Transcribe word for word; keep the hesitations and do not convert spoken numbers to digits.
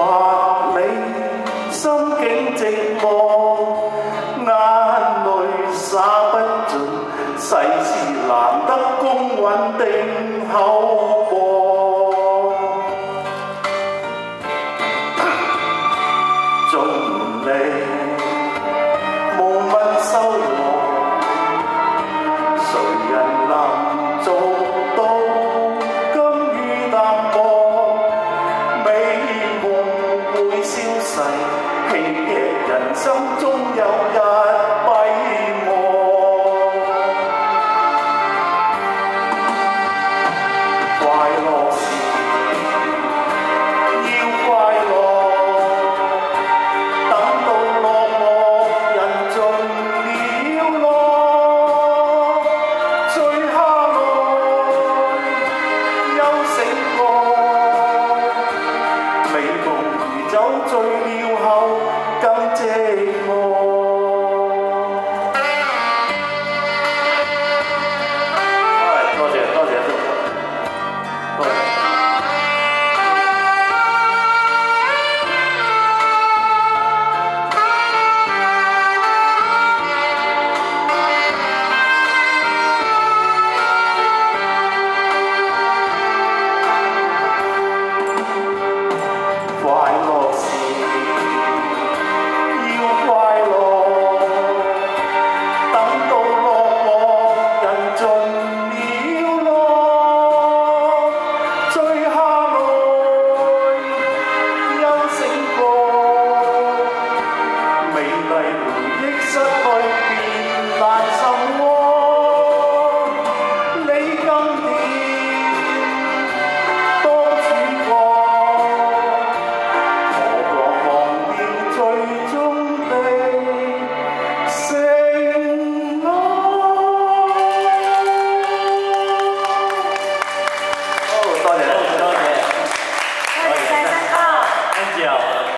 或你心境寂寞，眼淚灑不盡，世事難得公允定後播。盡力無問收穫，誰人能做到甘於淡薄？美夢會消逝，戲劇人生終有日閉幕。快樂時要快樂，等到落寞人盡了落，醉下來休醒過，美夢如酒醉。